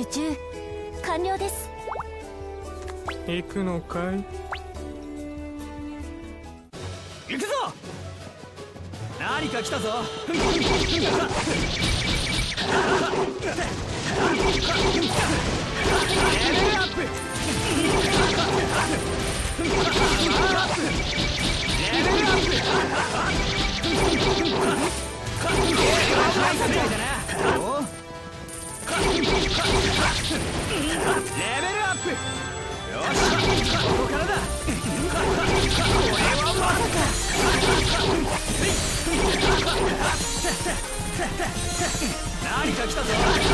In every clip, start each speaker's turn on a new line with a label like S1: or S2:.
S1: 中完了です。
S2: 行くのかい？
S3: 行くぞ。何か来たぞ。何か来たぞ。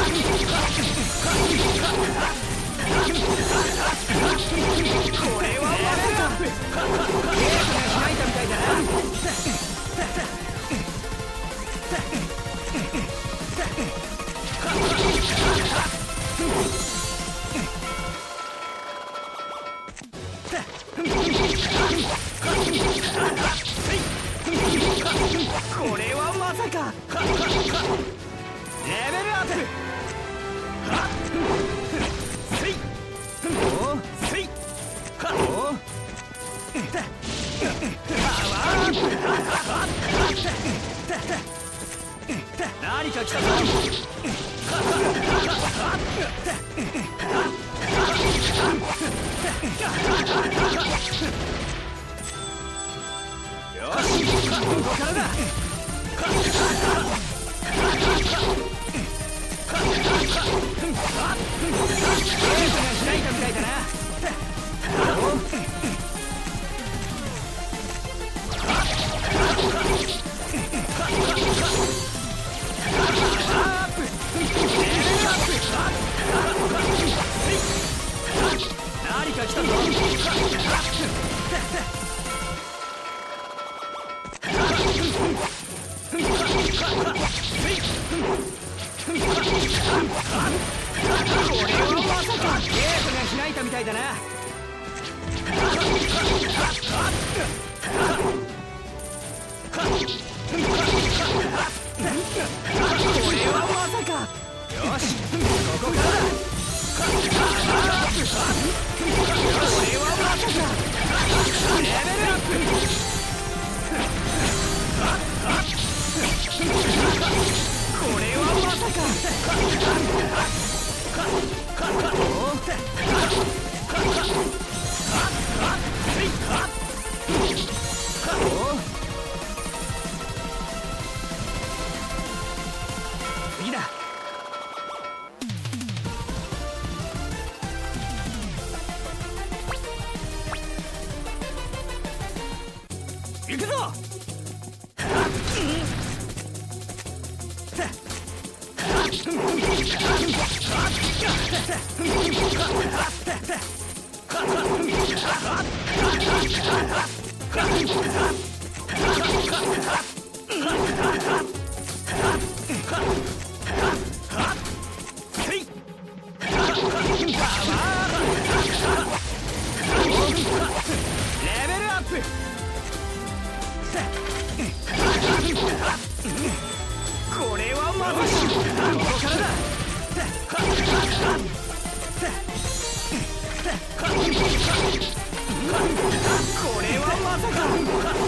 S3: これはまさかゲームが開いたみたいだな。これはまさかレベルアップ。何か来たぞ。よし、ここからだ。開いたみたいだな。何か来たぞ。これはまさかゲートが開いたみたいだな。これはまさか。よし、ここからだ。これはまさかレベルアップ。これはまさか。次だ。行くぞ。レベルアップ。これはまさしここからだ。これはまさか。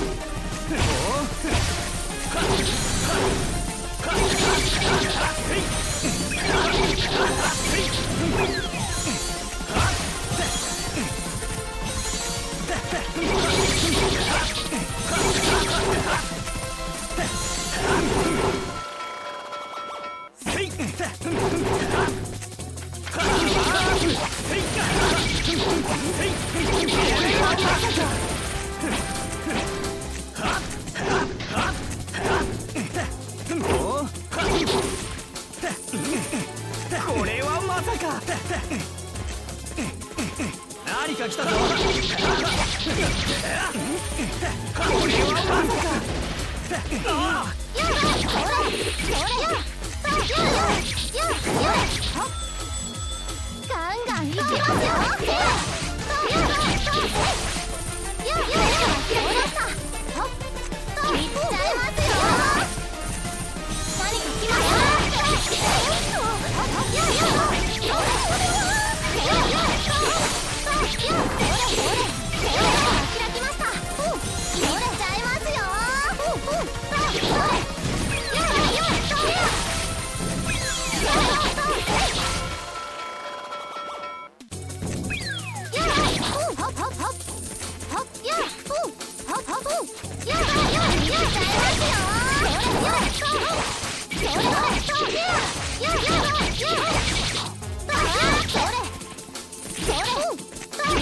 S3: これはまさか。何か来たぞ。これはまさか。
S1: ガンガンいきますよ。何か来ますよ。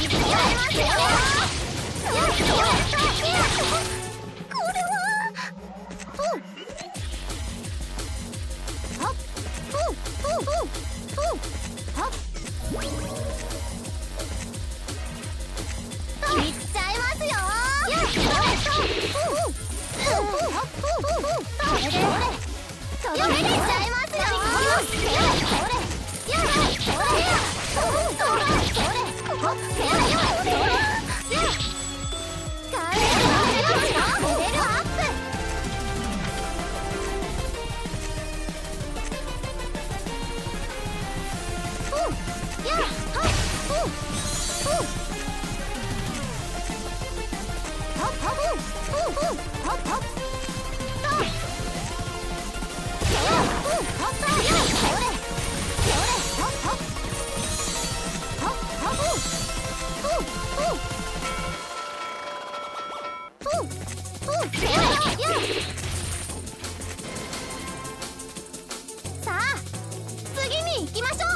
S1: さあ次に行きましょ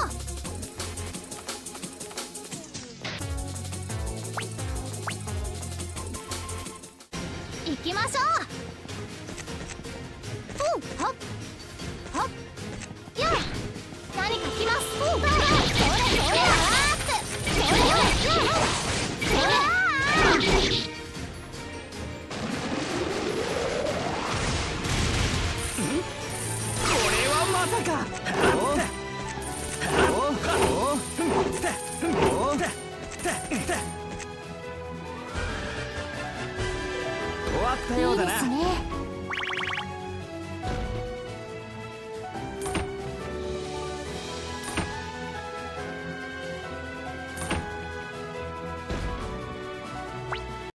S1: う。行きましょう。はっはっやあ何か来ます。それそれあーってそれそれ
S3: これはまさか。終わったようだな。
S1: いいですね。